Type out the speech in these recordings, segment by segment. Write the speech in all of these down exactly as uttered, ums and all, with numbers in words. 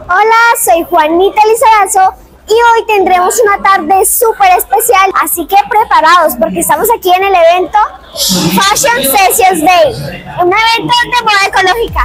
Hola, soy Juanita Lizarazo y hoy tendremos una tarde súper especial, así que preparados porque estamos aquí en el evento Fashion Sessions Day, un evento de moda ecológica.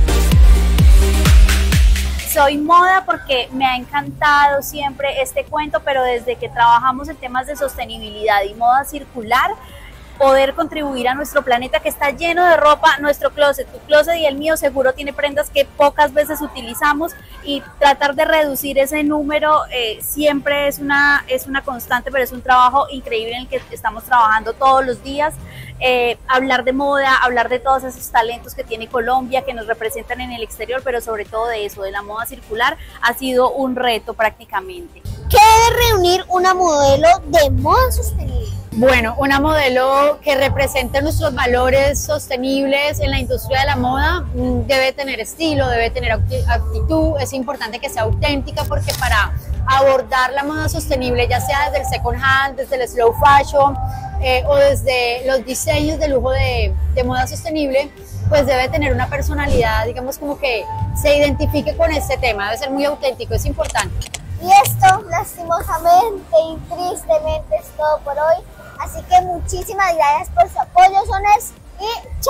Soy moda porque me ha encantado siempre este cuento, pero desde que trabajamos en temas de sostenibilidad y moda circular, poder contribuir a nuestro planeta que está lleno de ropa. Nuestro closet, tu closet y el mío seguro tiene prendas que pocas veces utilizamos, y tratar de reducir ese número eh, siempre es una, es una constante, pero es un trabajo increíble en el que estamos trabajando todos los días. Eh, hablar de moda, hablar de todos esos talentos que tiene Colombia, que nos representan en el exterior, pero sobre todo de eso, de la moda circular, ha sido un reto prácticamente. ¿Qué debe reunir una modelo de moda sostenible? Bueno, una modelo que represente nuestros valores sostenibles en la industria de la moda debe tener estilo, debe tener actitud. Es importante que sea auténtica, porque para abordar la moda sostenible, ya sea desde el second hand, desde el slow fashion eh, o desde los diseños de lujo de, de moda sostenible, pues debe tener una personalidad, digamos, como que se identifique con este tema. Debe ser muy auténtico, es importante. Y esto, lastimosamente y tristemente, es todo por hoy. Así que muchísimas gracias por su apoyo, Soners, y chao.